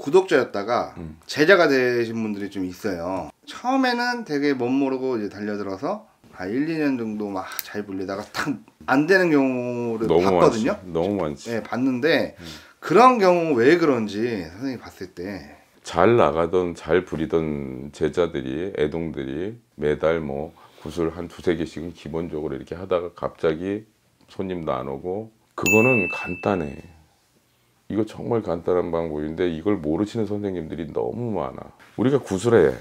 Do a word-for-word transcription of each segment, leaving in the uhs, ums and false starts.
구독자였다가 음. 제자가 되신 분들이 좀 있어요. 처음에는 되게 멋모르고 이제 달려들어서 한 일, 이 년 정도 막 잘 불리다가 탁 안 되는 경우를 너무 봤거든요. 많지. 너무 많지. 네, 봤는데 음. 그런 경우 왜 그런지 선생님이 봤을 때 잘 나가던 잘 부리던 제자들이 애동들이 매달 뭐 구슬 한 두세 개씩은 기본적으로 이렇게 하다가 갑자기 손님도 안 오고, 그거는 간단해. 이거 정말 간단한 방법인데 이걸 모르시는 선생님들이 너무 많아. 우리가 구슬해.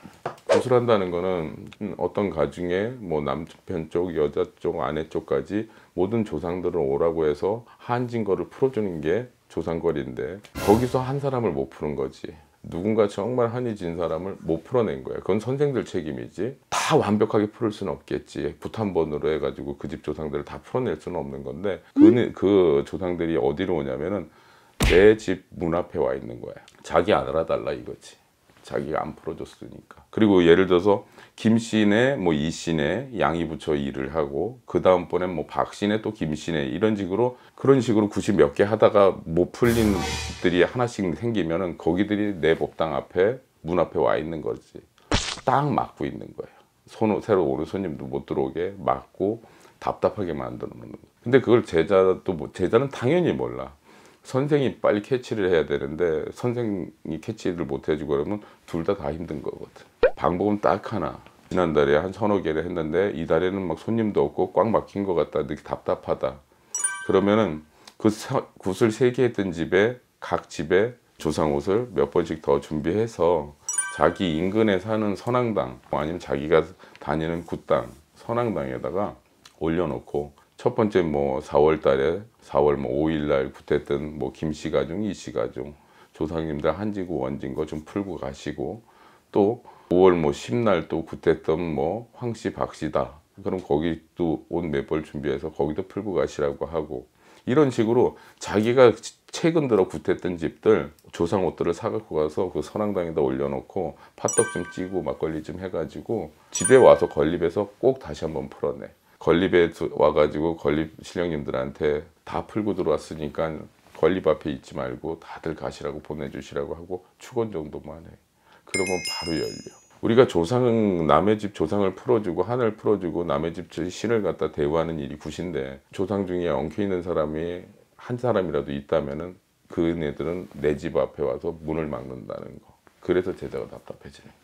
구슬한다는 거는 어떤 가정에 뭐 남편 쪽, 여자 쪽, 아내 쪽까지 모든 조상들을 오라고 해서 한진 거를 풀어주는 게 조상거리인데, 거기서 한 사람을 못 푸는 거지. 누군가 정말 한이 진 사람을 못 풀어낸 거야. 그건 선생들 책임이지. 다 완벽하게 풀을 수는 없겠지. 붓 한 번으로 해가지고 그 집 조상들을 다 풀어낼 수는 없는 건데, 그, 그 조상들이 어디로 오냐면은 내 집 문 앞에 와 있는 거야. 자기 알아달라 이거지. 자기가 안 풀어줬으니까. 그리고 예를 들어서 김씨네 뭐 이씨네 양이 붙여 일을 하고, 그 다음번에 뭐 박씨네 또 김씨네, 이런 식으로 그런 식으로 구십 몇 개 하다가 못 풀린 집들이 하나씩 생기면은 거기들이 내 법당 앞에 문 앞에 와 있는 거지. 딱 막고 있는 거예요. 손, 새로 오는 손님도 못 들어오게 막고 답답하게 만드는 거예요. 근데 그걸 제자도 뭐, 제자는 당연히 몰라. 선생이 빨리 캐치를 해야 되는데 선생이 캐치를 못 해주고 그러면 둘 다 다 힘든 거거든. 방법은 딱 하나. 지난달에 한 서너 개를 했는데 이 달에는 막 손님도 없고 꽉 막힌 것 같다, 되게 답답하다. 그러면은 그 구슬 세 개 했던 집에 각 집에 조상 옷을 몇 번씩 더 준비해서 자기 인근에 사는 선앙당 아니면 자기가 다니는 굿당, 선앙당에다가 올려놓고, 첫 번째 뭐 사월 달에 사월 뭐 오일 날 굿했던 뭐 김씨 가중, 이씨 가중 조상님들 한지고 원진거 좀 풀고 가시고, 또 오월 뭐 십 날 또 굿했던 뭐 황씨, 박씨다. 그럼 거기 또 옷 몇 벌 준비해서 거기도 풀고 가시라고 하고, 이런 식으로 자기가 최근 들어 굿했던 집들 조상 옷들을 사갖고 가서 그 선앙당에다 올려놓고 팥떡 좀 찌고 막걸리 좀 해가지고 집에 와서 건립해서 꼭 다시 한번 풀어내. 건립에 와가지고 건립 신령님들한테 다 풀고 들어왔으니까 건립 앞에 있지 말고 다들 가시라고 보내주시라고 하고 축원 정도만 해. 그러면 바로 열려. 우리가 조상, 남의 집 조상을 풀어주고 하늘 풀어주고 남의 집 신을 갖다 대우하는 일이 굿인데, 조상 중에 엉켜있는 사람이 한 사람이라도 있다면은 그 애들은 내 집 앞에 와서 문을 막는다는 거. 그래서 제자가 답답해지는 거야.